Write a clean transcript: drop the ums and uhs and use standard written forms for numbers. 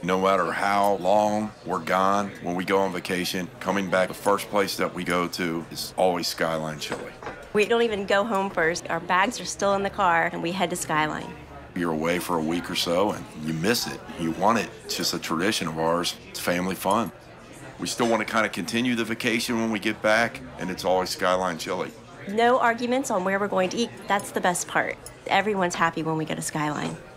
No matter how long we're gone, when we go on vacation, coming back, the first place that we go to is always Skyline Chili. We don't even go home first. Our bags are still in the car, and we head to Skyline. You're away for a week or so, and you miss it. You want it. It's just a tradition of ours. It's family fun. We still want to kind of continue the vacation when we get back, and it's always Skyline Chili. No arguments on where we're going to eat. That's the best part. Everyone's happy when we go to Skyline.